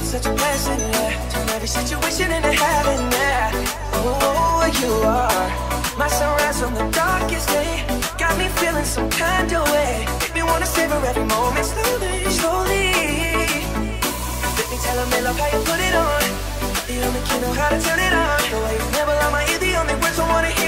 such a blessing, yeah. Turn every situation into heaven, yeah. Oh, you are my sunrise on the darkest day. Got me feeling some kind of way. Make me wanna savor every moment slowly, slowly. Let me tell 'em they love how you put it on. The only key know how to turn it on. The way you never lie my ear, the only words I wanna hear.